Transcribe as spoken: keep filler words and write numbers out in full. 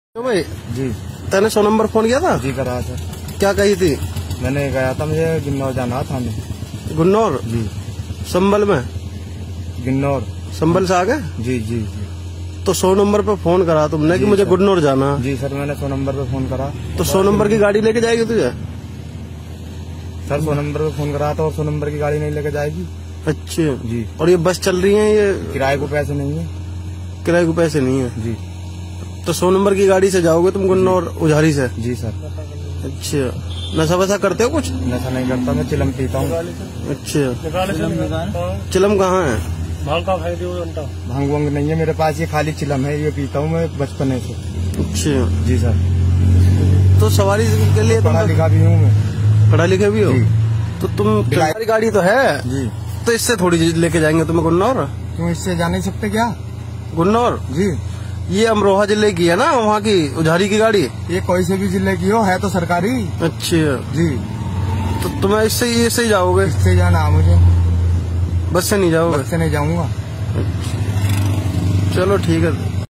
तो भाई जी तैने सौ नंबर फोन किया था? जी करा था। क्या कही थी? मैंने गया था, मुझे गिन्नौर जाना था। हमें गुन्नौर जी संबल में? गिन्नौर संबल से आगे? जी जी जी तो सौ नंबर पे फोन करा तुमने कि मुझे गुन्नौर जाना? जी सर, मैंने सौ नंबर पे फोन करा। तो सौ नंबर की गाड़ी लेके जाएगी तुझे? सर सौ नंबर पे फोन करा था और सौ नंबर की गाड़ी नहीं लेके जाएगी। अच्छा जी। और ये बस चल रही है, ये किराए को पैसे नहीं है। किराए को पैसे नहीं है? जी। तो सौ नंबर की गाड़ी से जाओगे तुम गुन्नौर उझारी से? जी सर। अच्छा, नशा वशा करते हो कुछ? नशा नहीं करता, मैं चिलम पीता हूँ। अच्छा, चिलम कहाँ है? भांग वांग नहीं है मेरे पास, ये खाली चिलम है, ये पीता हूँ मैं बचपन से। अच्छा जी सर। तो सवारी के लिए पढ़ा लिखा भी हूँ मैं। पढ़ा लिखा भी हो? तो तुम तुम्हारी गाड़ी तो है जी, तो इससे थोड़ी लेके जाएंगे तुम्हें गुन्नौर? तुम इससे जा नहीं सकते क्या? गुन्नौर जी, ये अमरोहा जिले की है ना, वहाँ की उझारी की गाड़ी? ये कोई से भी जिले की हो, है तो सरकारी। अच्छा जी। तो तुम्हें इससे इससे ही जाओगे? इससे जाना है मुझे। बस से नहीं जाओगे? बस से नहीं जाऊंगा। चलो ठीक है।